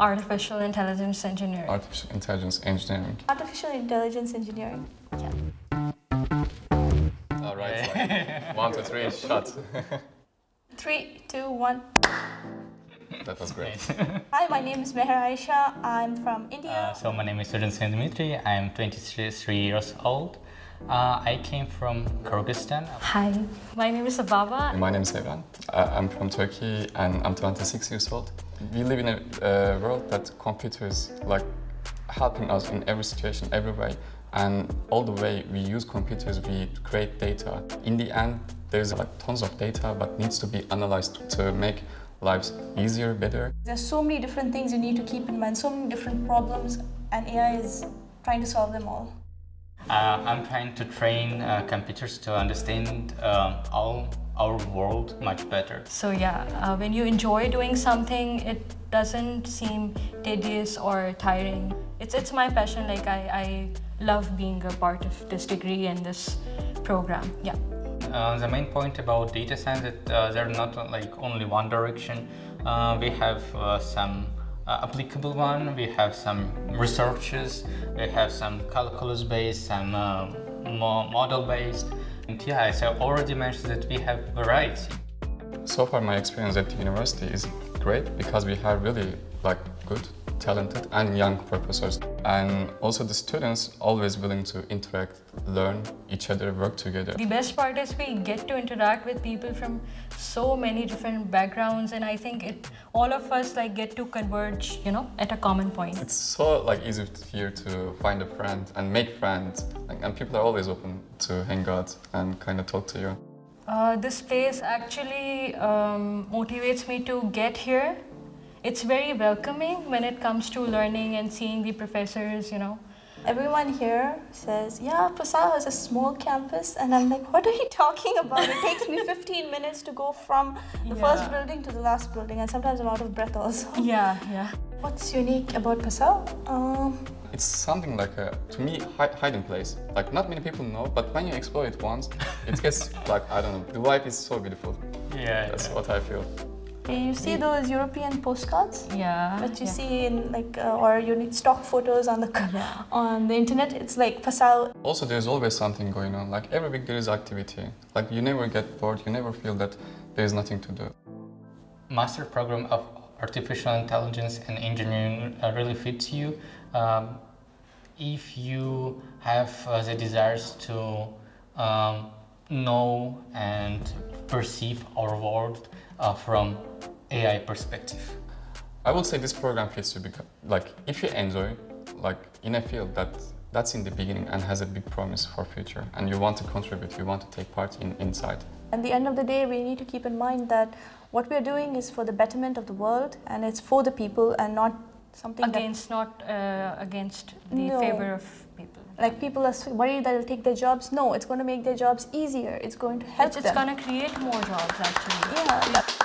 Artificial Intelligence Engineering. Artificial Intelligence Engineering. Artificial Intelligence Engineering. Yeah. All right, like 1, 2, 3, shot. 3, 2, 1. That was great. Hi, my name is Aisha. I'm from India. So my name is Tsyu-zhen-tsin Dmitry. I'm 23 years old. I came from Kyrgyzstan. Hi, my name is Sababa. My name is Evren. I'm from Turkey and I'm 26 years old. We live in a world that computers like helping us in every situation, every way. And all the way we use computers, we create data. In the end, there's like tons of data but needs to be analyzed to make lives easier, better. There's so many different things you need to keep in mind, so many different problems, and AI is trying to solve them all. I'm trying to train computers to understand our world much better. So yeah, when you enjoy doing something, it doesn't seem tedious or tiring. It's my passion. Like I love being a part of this degree and this program. Yeah. The main point about data science is that they're not like only one direction. We have some applicable one, we have some researches, we have some calculus-based, some model-based. And yeah, as I already mentioned, that we have variety. So far my experience at the university is great because we have really like good, talented and young professors. And also the students always willing to interact, learn each other, work together. The best part is we get to interact with people from so many different backgrounds, and I think all of us like get to converge, you know, at a common point. It's so like easy here to find a friend and make friends, and people are always open to hang out and kind of talk to you. This place actually motivates me to get here. It's very welcoming when it comes to learning and seeing the professors, you know. Everyone here says, yeah, Passau has a small campus, and I'm like, what are you talking about? It takes me 15 minutes to go from the first building to the last building, and sometimes I'm out of breath also. Yeah, yeah. What's unique about Passau? It's something like a, to me, hiding place. Like not many people know, but when you explore it once, it gets like, I don't know, the vibe is so beautiful. Yeah. That's what I feel. You see those European postcards? Yeah. That you see in like, or you need stock photos on the internet. It's like Passau. Also, there's always something going on. Like every week there is activity. Like you never get bored. You never feel that there is nothing to do. Master program of Artificial Intelligence and Engineering really fits you if you have the desires to know and perceive our world from AI perspective. I would say this program fits you because, like, if you enjoy, like, in a field that's in the beginning and has a big promise for future, and you want to contribute, you want to take part inside. At the end of the day, we need to keep in mind that what we are doing is for the betterment of the world, and it's for the people, and not something against the favor of people. Like people are worried that it'll take their jobs. No, it's going to make their jobs easier. It's going to help them. It's going to create more jobs, actually. Yeah.